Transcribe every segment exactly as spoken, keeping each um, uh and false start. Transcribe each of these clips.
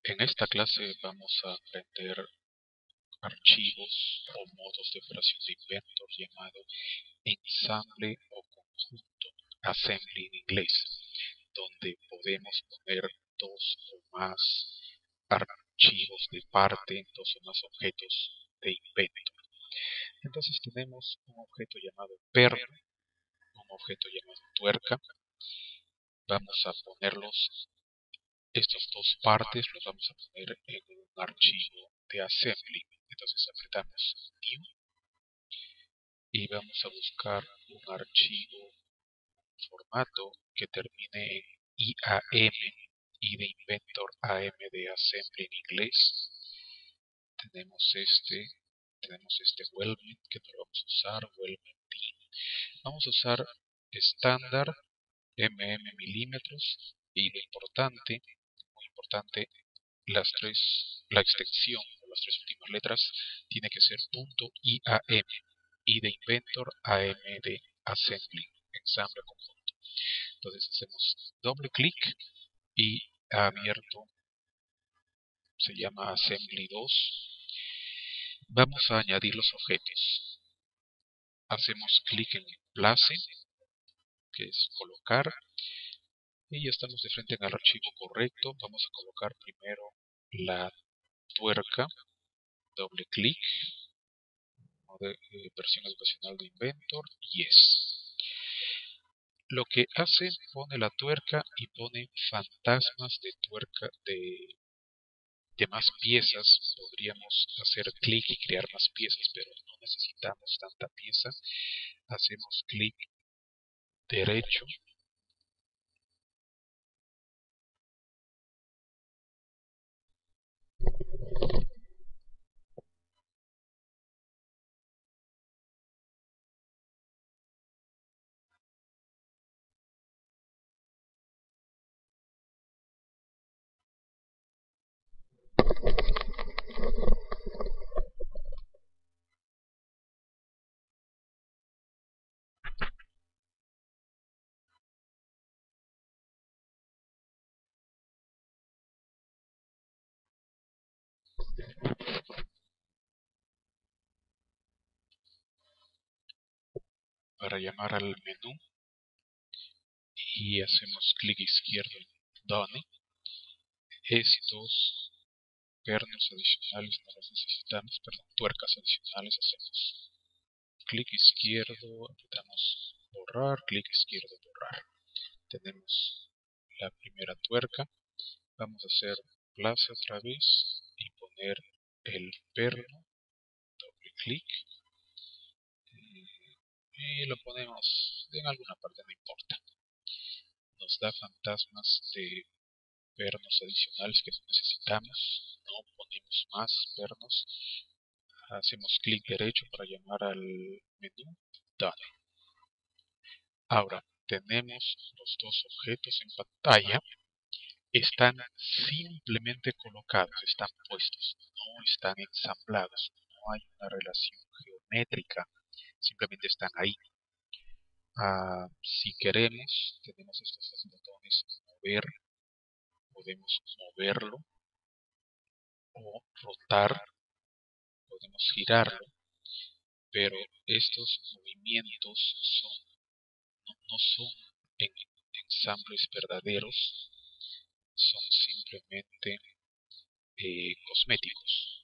En esta clase vamos a aprender archivos o modos de operación de Inventor llamado ensamble o conjunto, assembly en inglés, donde podemos poner dos o más archivos de parte, dos o más objetos de Inventor. Entonces tenemos un objeto llamado perno, un objeto llamado tuerca. Vamos a ponerlos, estas dos partes los vamos a poner en un archivo de assembly. Entonces apretamos New y vamos a buscar un archivo, un formato que termine en I A M, I de Inventor, A M de Assembly en inglés. Tenemos este, tenemos este Weldment que no lo vamos a usar, Weldment Team. Vamos a usar estándar M M milímetros y lo importante, muy importante, las tres, la extensión o las tres últimas letras tiene que ser punto I A M, I de Inventor, A M de Assembly, ensamble conjunto. Entonces hacemos doble clic y abierto, se llama Assembly dos. Vamos a añadir los objetos. Hacemos clic en Place, que es colocar, y ya estamos de frente en el archivo correcto. Vamos a colocar primero la tuerca, doble clic, de, eh, versión educacional de Inventor, yes. Lo que hace, pone la tuerca y pone fantasmas de tuerca de, de más piezas. Podríamos hacer clic y crear más piezas, pero no necesitamos tanta pieza. Hacemos clic derecho, para llamar al menú, y hacemos clic izquierdo en Done. Estos pernos adicionales no los necesitamos, perdón, tuercas adicionales. Hacemos clic izquierdo, apretamos borrar, clic izquierdo, borrar. Tenemos la primera tuerca. Vamos a hacer place otra vez y poner el perno, doble clic, y lo ponemos en alguna parte, no importa. Nos da fantasmas de pernos adicionales que no necesitamos, no ponemos más pernos. Hacemos clic derecho para llamar al menú, done. Ahora tenemos los dos objetos en pantalla, están simplemente colocados, están puestos, no están ensamblados, no hay una relación geométrica, simplemente están ahí. Uh, si queremos, tenemos estos dos botones, mover, podemos moverlo o rotar, podemos girarlo, pero estos movimientos son, no, no son en ensambles verdaderos, son simplemente eh, cosméticos.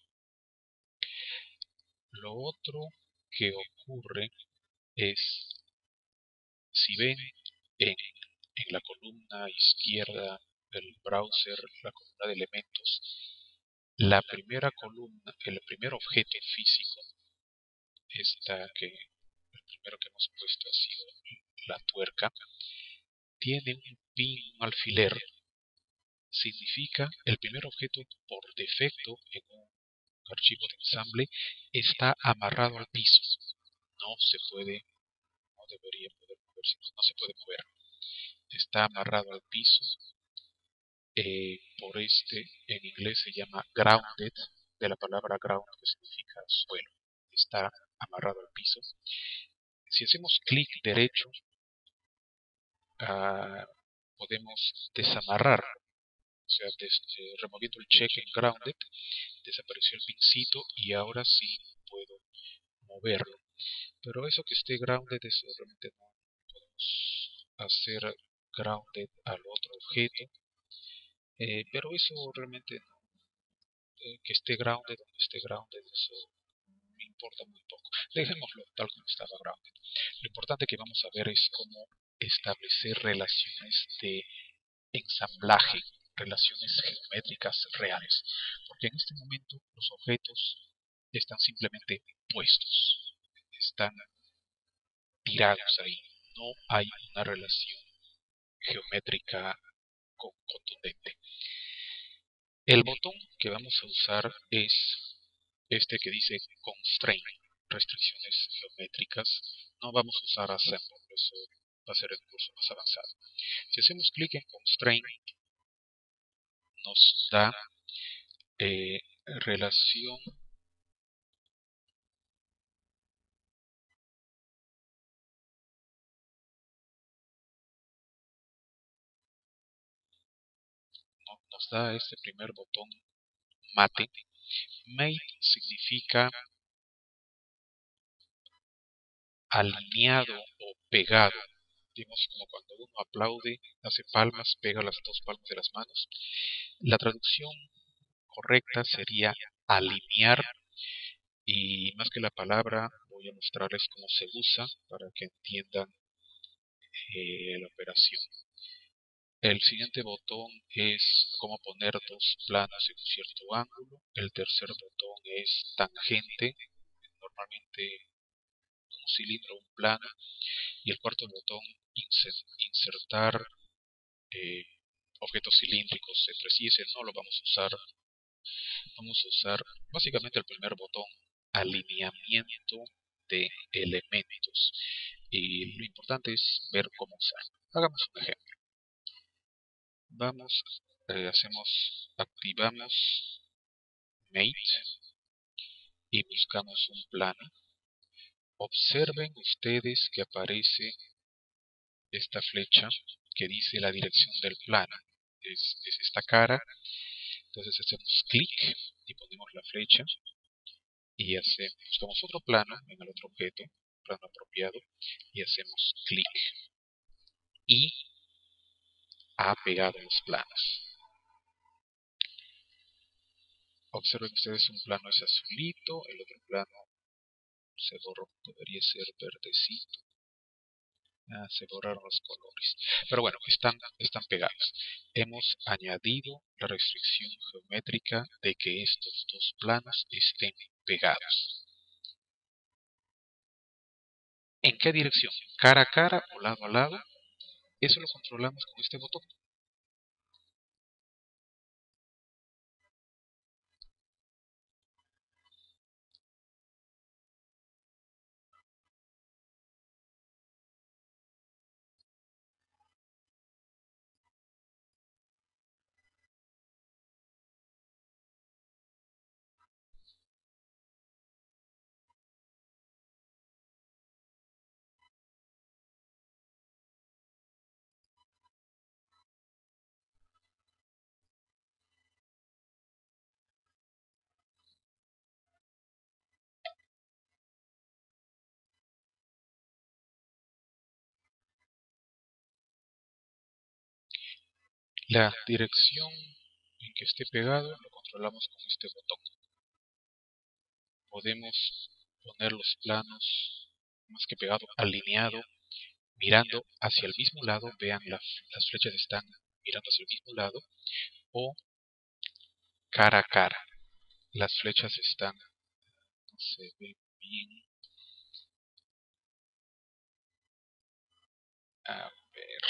Lo otro que ocurre es, si ven en, en la columna izquierda del browser, la columna de elementos, la primera columna, el primer objeto físico, esta que el primero que hemos puesto ha sido la tuerca, tiene un pin, un alfiler. Significa el primer objeto por defecto en un archivo de ensamble está amarrado al piso. No se puede, no debería poder moverse, no se puede mover. Está amarrado al piso. Eh, por este, en inglés se llama grounded, de la palabra ground, que significa suelo. Está amarrado al piso. Si hacemos clic derecho, uh, podemos desamarrar. sea, desde, removiendo el check en grounded, desapareció el pincito y ahora sí puedo moverlo. Pero eso que esté grounded, eso realmente no podemos hacer grounded al otro objeto. Eh, pero eso realmente no. Eh, que esté grounded o no esté grounded, eso me importa muy poco. Dejémoslo tal como estaba grounded. Lo importante que vamos a ver es cómo establecer relaciones de ensamblaje, relaciones geométricas reales. Porque en este momento los objetos están simplemente puestos, están tirados ahí. No hay una relación geométrica contundente. El botón que vamos a usar es este que dice Constraint, restricciones geométricas. No vamos a usar Assemble, eso va a ser el curso más avanzado. Si hacemos clic en Constraint, nos da eh, relación no, nos da este primer botón mate. Mate significa alineado o pegado. Digamos como cuando uno aplaude, hace palmas, pega las dos palmas de las manos. La traducción correcta sería alinear, y más que la palabra voy a mostrarles cómo se usa para que entiendan eh, la operación. El siguiente botón es cómo poner dos planos en un cierto ángulo. El tercer botón es tangente, normalmente un cilindro o un plano. Y el cuarto botón, insertar eh, objetos cilíndricos entre sí. Ese no lo vamos a usar. Vamos a usar básicamente el primer botón, alineamiento de elementos. Y lo importante es ver cómo usar. Hagamos un ejemplo. Vamos, eh, hacemos, activamos Mate y buscamos un plano. Observen ustedes que aparece esta flecha que dice la dirección del plano. Es, es esta cara. Entonces hacemos clic y ponemos la flecha y hacemos, buscamos otro plano en el otro objeto, plano apropiado, y hacemos clic y ha pegado los planos. Observen ustedes, un plano es azulito, el otro plano se borró, debería ser verdecito. Ah, se borraron los colores. Pero bueno, están, están pegados. Hemos añadido la restricción geométrica de que estos dos planos estén pegados. ¿En qué dirección? ¿Cara a cara o lado a lado? Eso lo controlamos con este botón. La dirección en que esté pegado lo controlamos con este botón. Podemos poner los planos más que pegado, alineado, mirando hacia el mismo lado. Vean, la, las flechas están mirando hacia el mismo lado. O cara a cara. Las flechas están, no se ve bien. A ver,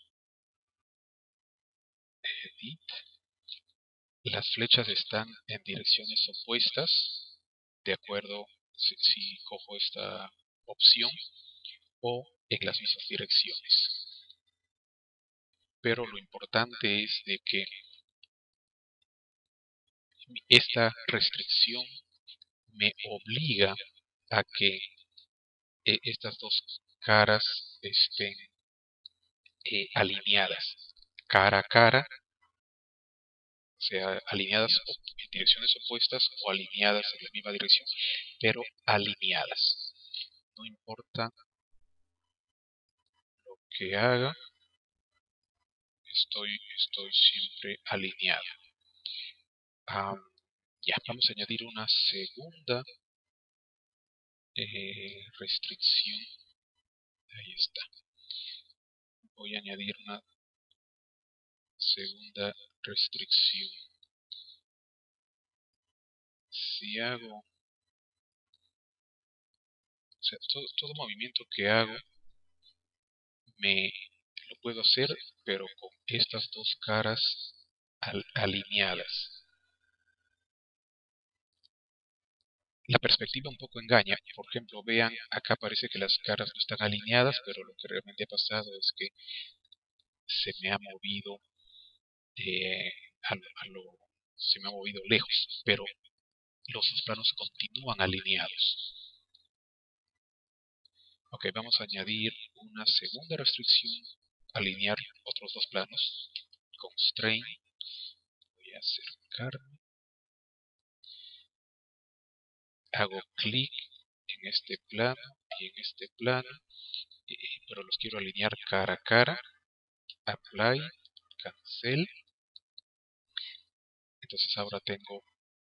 edit. Las flechas están en direcciones opuestas, de acuerdo si, si cojo esta opción, o en las mismas direcciones. Pero lo importante es de que esta restricción me obliga a que eh, estas dos caras estén eh, alineadas, cara a cara sea alineadas o en direcciones opuestas o alineadas en la misma dirección, pero alineadas. No importa lo que haga, estoy, estoy siempre alineado. Um, ya, vamos a añadir una segunda eh, restricción. Ahí está. Voy a añadir una segunda restricción. Si hago, o sea, todo, todo movimiento que hago me lo puedo hacer, pero con estas dos caras al, alineadas. La perspectiva un poco engaña. Por ejemplo, vean, acá parece que las caras no están alineadas, pero lo que realmente ha pasado es que se me ha movido eh, a, a lo, se me ha movido lejos, pero los dos planos continúan alineados. Ok, vamos a añadir una segunda restricción, alinear otros dos planos. Constraint, voy a acercarme, hago clic en este plano y en este plano, eh, pero los quiero alinear cara a cara. Apply, cancel. Entonces ahora tengo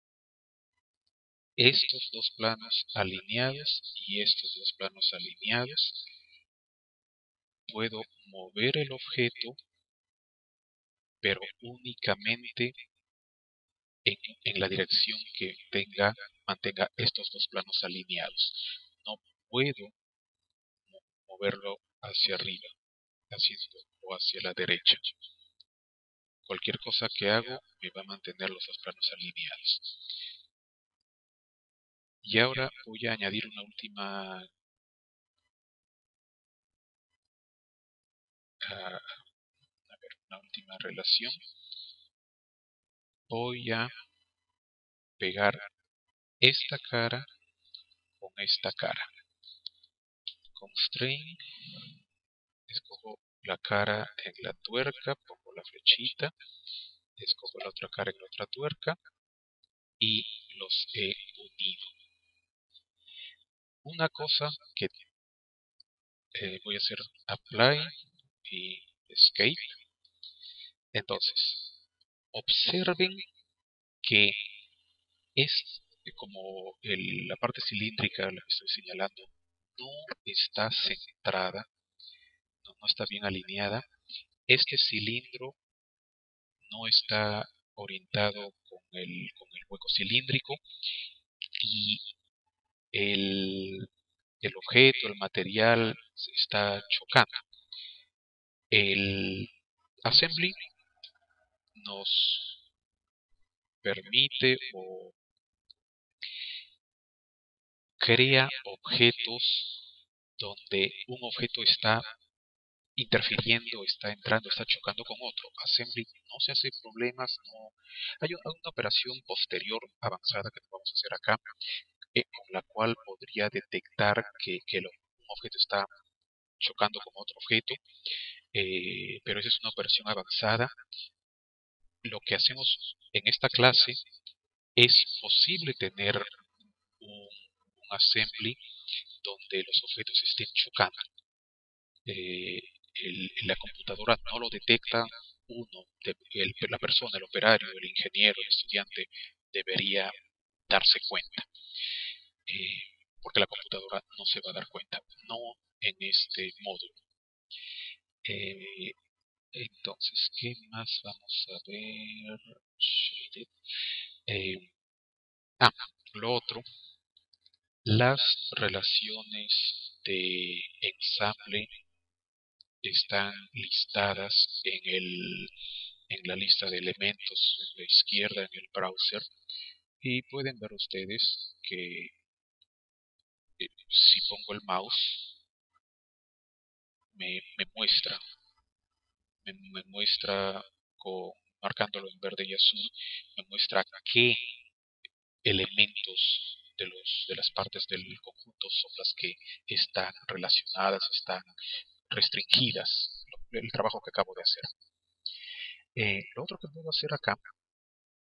estos dos planos alineados y estos dos planos alineados. Puedo mover el objeto, pero únicamente en, en la dirección que tenga, mantenga estos dos planos alineados. No puedo moverlo hacia arriba, haciendo o hacia la derecha. Cualquier cosa que hago me va a mantener los dos planos alineados. Y ahora voy a añadir una última uh, a ver, una última relación. Voy a pegar esta cara con esta cara. Constraint, escojo la cara en la tuerca, pongo la flechita, escojo la otra cara en la otra tuerca y los he unido. Una cosa que eh, voy a hacer apply y escape. Entonces, observen que es como el, la parte cilíndrica, la que estoy señalando, no está centrada, no, no está bien alineada. Este cilindro no está orientado con el, con el hueco cilíndrico y el, el objeto, el material se está chocando. El assembly nos permite o crea objetos donde un objeto está interfiriendo, está entrando, está chocando con otro. Assembly no se hace problemas, no hay una, una operación posterior avanzada que vamos a hacer acá, eh, con la cual podría detectar que, que lo, un objeto está chocando con otro objeto, eh, pero esa es una operación avanzada. Lo que hacemos en esta clase es posible tener un, un assembly donde los objetos estén chocando. Eh, el, la computadora no lo detecta. Uno, de, el, la persona, el operario, el ingeniero, el estudiante debería darse cuenta, eh, porque la computadora no se va a dar cuenta, no en este módulo. Eh, entonces, ¿qué más vamos a ver? Eh, ah, lo otro, las relaciones de ensamble están listadas en, el, en la lista de elementos en la izquierda en el browser y pueden ver ustedes que eh, si pongo el mouse me, me muestra me, me muestra con, marcándolo en verde y azul, me muestra qué elementos de, los, de las partes del conjunto son las que están relacionadas, están restringidas, el trabajo que acabo de hacer. Eh, lo otro que puedo hacer acá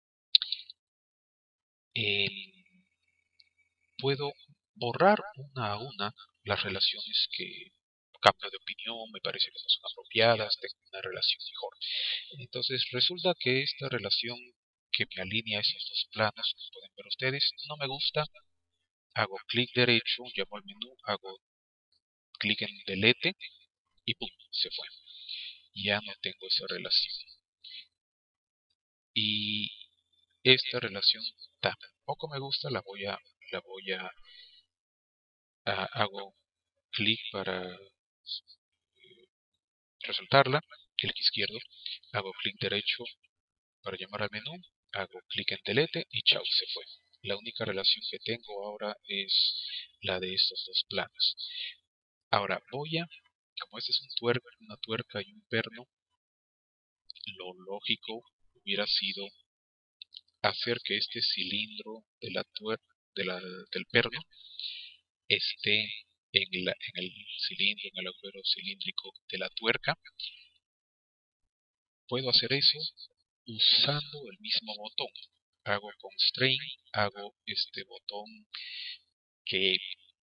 eh, puedo borrar una a una las relaciones que cambio de opinión, me parece que no son apropiadas, tengo una relación mejor. Entonces resulta que esta relación que me alinea esos dos planos, como pueden ver ustedes, no me gusta. Hago clic derecho, llamo al menú, hago clic en delete y pum, se fue. Ya no tengo esa relación. Y esta relación tampoco me gusta, la voy a, la voy a, a- hago clic para resaltarla, clic izquierdo, hago clic derecho para llamar al menú, hago clic en delete y chao, se fue. La única relación que tengo ahora es la de estos dos planos. Ahora voy a, como este es un tuerca, una tuerca y un perno, lo lógico hubiera sido hacer que este cilindro de la tuer de la, del perno esté en, la, en el cilindro, en el agujero cilíndrico de la tuerca. Puedo hacer eso usando el mismo botón. Hago constraint, hago este botón que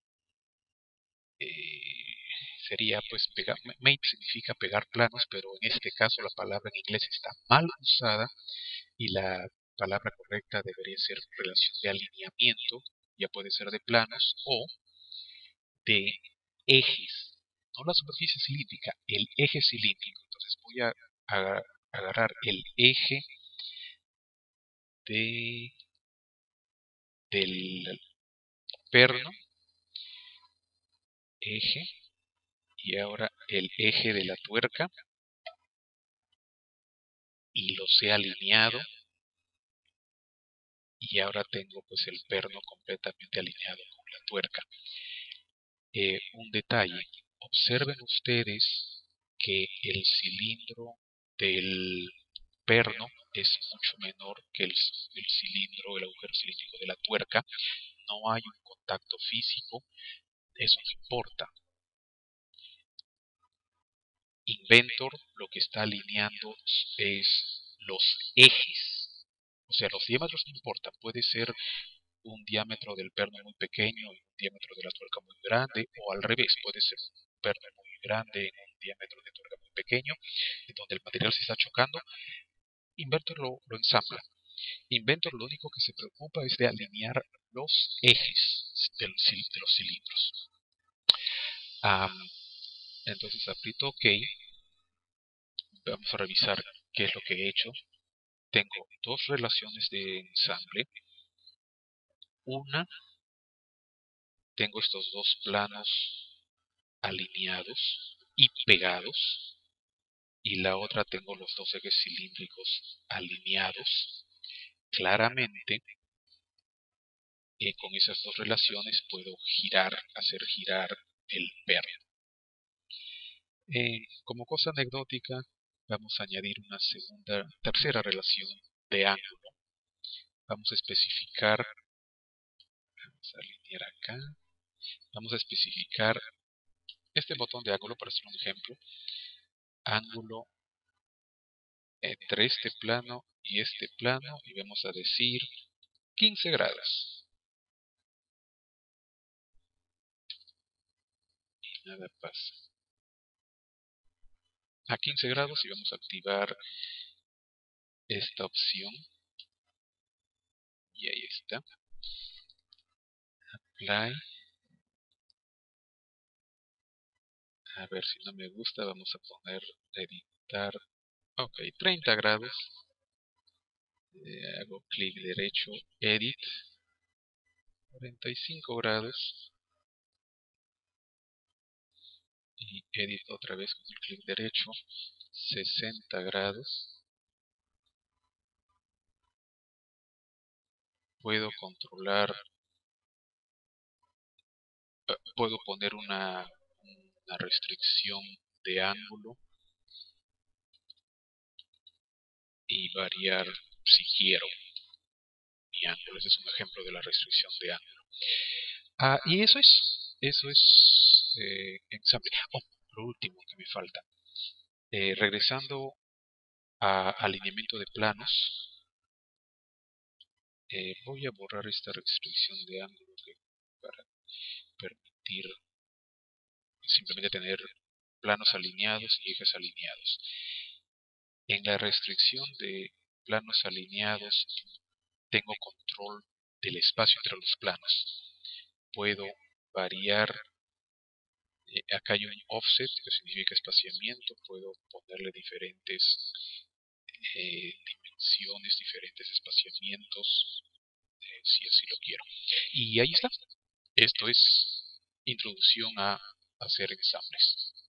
eh, sería pues pegar, mate significa pegar planos, pero en este caso la palabra en inglés está mal usada y la palabra correcta debería ser relación de alineamiento, ya puede ser de planos o de ejes, no la superficie cilíndrica, el eje cilíndrico. Entonces voy a, a agarrar el eje de, del perno, eje, y ahora el eje de la tuerca, y los he alineado, y ahora tengo pues el perno completamente alineado con la tuerca. Eh, un detalle, observen ustedes que el cilindro del perno es mucho menor que el, el cilindro, el agujero cilíndrico de la tuerca. No hay un contacto físico, eso no importa. Inventor lo que está alineando es los ejes. O sea, los diámetros no importan. Puede ser un diámetro del perno muy pequeño y un diámetro de la tuerca muy grande, o al revés, puede ser un perno muy grande y un diámetro de tuerca muy pequeño, en donde el material se está chocando. Inventor lo, lo ensambla. Inventor lo único que se preocupa es de alinear los ejes del, de los cilindros. Um, entonces aprieto OK. Vamos a revisar qué es lo que he hecho. Tengo dos relaciones de ensamble. Una, tengo estos dos planos alineados y pegados. Y la otra tengo los dos ejes cilíndricos alineados. Claramente, eh, con esas dos relaciones puedo girar, hacer girar el perno. Eh, como cosa anecdótica, vamos a añadir una segunda, tercera relación de ángulo. Vamos a especificar, vamos a alinear acá, vamos a especificar este botón de ángulo para hacer un ejemplo. Ángulo entre este plano y este plano y vamos a decir quince grados. Y nada pasa. A quince grados y vamos a activar esta opción. Y ahí está. Apply. A ver si no me gusta, vamos a poner editar. Ok, treinta grados. Eh, hago clic derecho, edit. cuarenta y cinco grados. Y edit otra vez con el clic derecho. sesenta grados. Puedo controlar. Eh, puedo poner una, una restricción de ángulo. Y variar si quiero mi ángulo. Ese es un ejemplo de la restricción de ángulo. Ah, y eso es, eso es eh, ensamble. Oh, lo último que me falta. Eh, regresando a alineamiento de planos, Eh, voy a borrar esta restricción de ángulo que para permitir simplemente tener planos alineados y ejes alineados. En la restricción de planos alineados tengo control del espacio entre los planos. Puedo variar, eh, acá hay un offset que significa espaciamiento, puedo ponerle diferentes eh, dimensiones, diferentes espaciamientos, eh, si así lo quiero. Y ahí está. Esto es introducción a hacer ensambles.